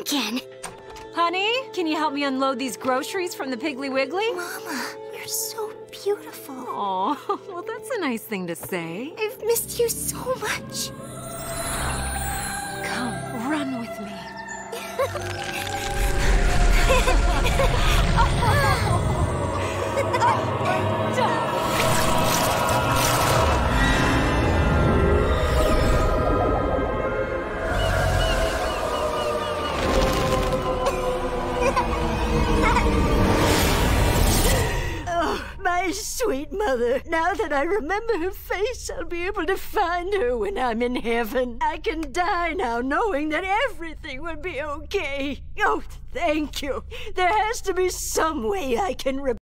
again. Honey, can you help me unload these groceries from the Piggly Wiggly? Mama, you're so beautiful. Oh, well, that's a nice thing to say. I've missed you so much. Come, run with me. My sweet mother. Now that I remember her face, I'll be able to find her when I'm in heaven. I can die now knowing that everything will be okay. Oh, thank you. There has to be some way I can